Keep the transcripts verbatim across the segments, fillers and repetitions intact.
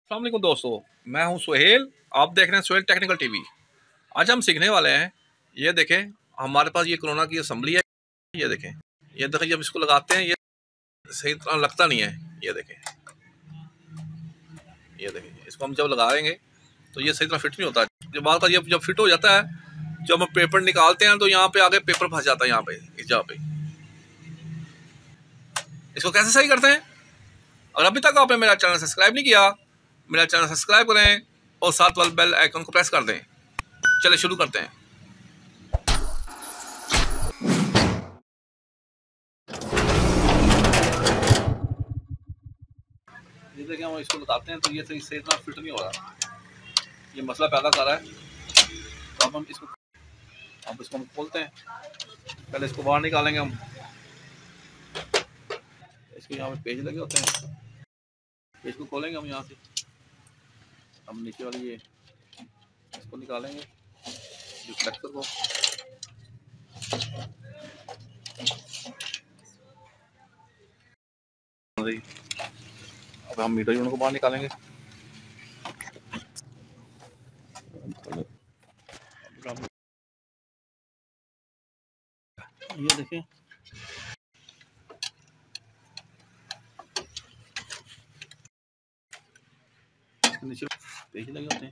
अस्सलाम वालेकुम दोस्तों, मैं हूं सुहेल। आप देख रहे हैं सुहेल टेक्निकल टीवी। आज हम सीखने वाले हैं। ये देखें, हमारे पास ये कोरोना की असेंबली है। ये देखें, ये देखें, जब इसको लगाते हैं ये सही तरह लगता नहीं है। ये देखें, ये देखें, इसको हम जब लगाएंगे तो ये सही तरह फिट नहीं होता। जब बात का जब जब फिट हो जाता है, जब हम पेपर निकालते हैं तो यहाँ पे आगे पेपर फंस जाता है। यहाँ पे इस जगह पे इसको कैसे सही करते हैं? अगर अभी तक आपने मेरा चैनल सब्सक्राइब नहीं किया, मेरा चैनल सब्सक्राइब करें और साथ वाले बेल आइकन को प्रेस कर दें। चलिए शुरू करते हैं। ये देखिए, हम इसको लगाते हैं तो ये सही से इतना फिट नहीं हो रहा। ये मसला पैदा कर रहा है। तो अब हम इसको अब इसको हम खोलते हैं। पहले इसको बाहर निकालेंगे हम। इसके यहाँ पे पेज लगे होते हैं। पेज को खोलेंगे हम यहाँ से। हम नीचे वाली ये इसको निकालेंगे, रिफ्लेक्टर को। अब हम मीटर यूनिट को बाहर निकालेंगे। ये देखिए, नीचे पेज लगे होते हैं।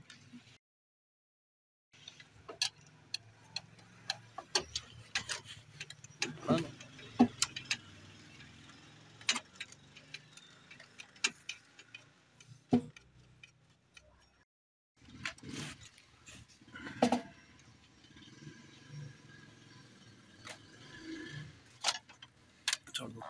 छोड़ दो।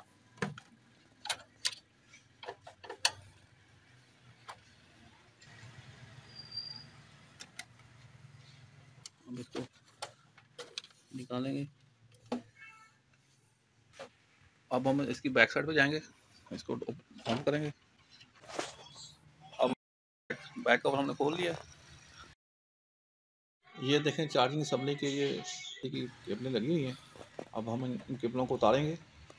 हम इसको निकालेंगे। अब हम इसकी बैक साइड पे जाएंगे, इसको ऑन करेंगे। अब बैक कवर हमने खोल लिया। ये देखें, चार्जिंग सबने के ये केबलें लगी हुई हैं। अब हम इन केबलों को उतारेंगे।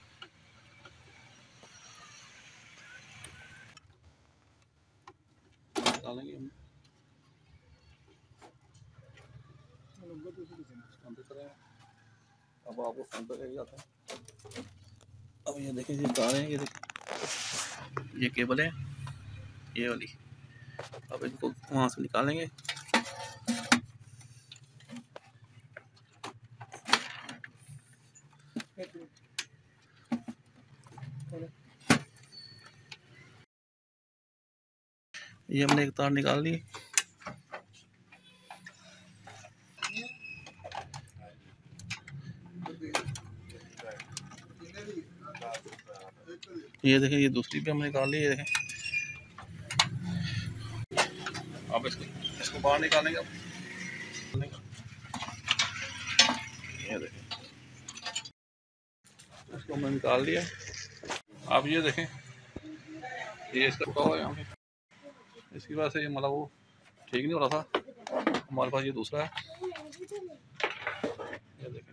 निकालेंगे हम। अब आपको फोन पे ले जाता है। अब ये देखें, ये तार हैं। ये देखें, ये केबल है, ये वाली। अब इनको वहाँ से निकालेंगे। ये हमने एक तार निकाल ली। ये देखें, ये दूसरी भी हमने निकाल ली। ये देखें, अब इसको इसको बाहर निकालेंगे। ये देखें, इसको हमने निकाल लिया। अब ये देखें, ये इसका टुका हुआ है यहाँ पे। इसकी वजह से ये मतलब वो ठीक नहीं हो रहा था। हमारे पास ये दूसरा है। ये देखें,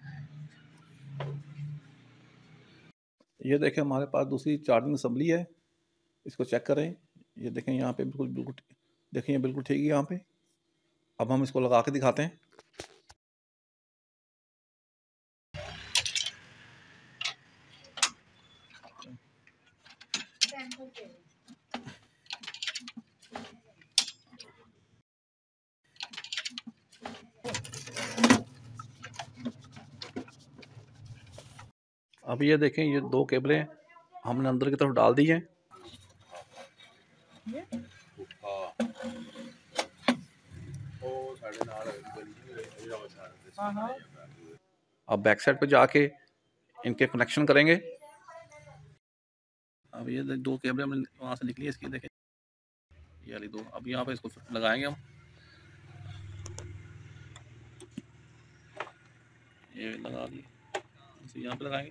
ये देखें, हमारे पास दूसरी चार्जिंग असेंबली है। इसको चेक करें। ये देखें, यहाँ पे बिल्कुल बिल्कुल देखें, ये बिल्कुल ठीक है यहाँ पे। अब हम इसको लगा के दिखाते हैं। अब ये देखें, ये दो केबलें हमने अंदर की तरफ डाल दी हैं। अब बैक साइड पे जाके इनके कनेक्शन करेंगे। अब ये दो केबलें हमने वहाँ से निकली, इसकी देखें, ये वाली दो। अब यहाँ पे इसको लगाएंगे हम। ये लगा दी, इसे यहाँ पे लगाएंगे।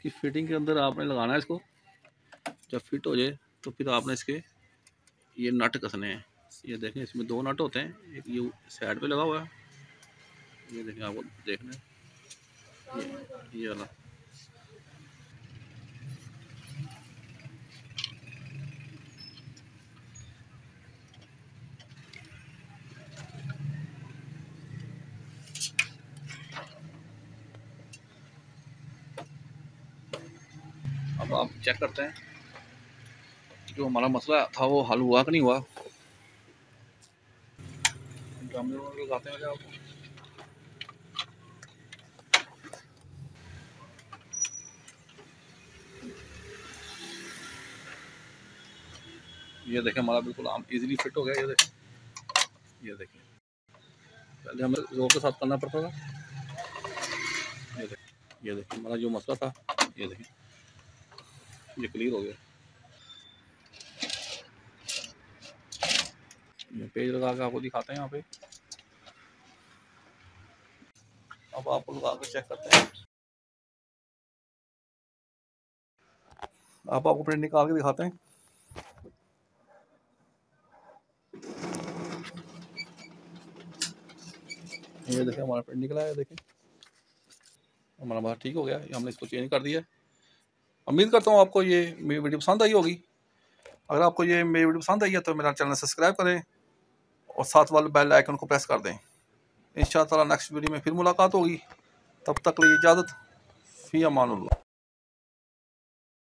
इसकी फिटिंग के अंदर आपने लगाना है इसको। जब फिट हो जाए तो फिर आपने इसके ये नट कसने हैं। ये देखें इसमें दो नट होते हैं, एक ये साइड पे लगा हुआ है, ये देखें आपको देखना है ये ये वाला। अब आप चेक करते हैं जो हमारा मसला था वो हल हुआ कि नहीं हुआ। लगाते हैं आपको ये देखें हमारा बिल्कुल आम इजीली फिट हो गया। ये देखें ये देखें पहले हमें जोर के साथ करना पड़ता था। ये देखें ये देखें हमारा जो मसला था ये देखें ये क्लियर हो गया। ये पेज लगा के आपको दिखाते हैं यहाँ पे। अब आपको लगा के चेक करते हैं। आप आपको प्रिंट निकाल के दिखाते हैं। ये देखें हमारा प्रिंट निकला है, देखें हमारा बात ठीक हो गया। हमने इसको चेंज कर दिया। उम्मीद करता हूँ आपको ये मेरी वीडियो पसंद आई होगी। अगर आपको ये मेरी वीडियो पसंद आई है तो मेरा चैनल सब्सक्राइब करें और साथ वाले बेल आइकन को प्रेस कर दें। इंशाअल्लाह नेक्स्ट वीडियो में फिर मुलाकात होगी। तब तक लिए इजाज़त। फ़ी अमानुल्लाह।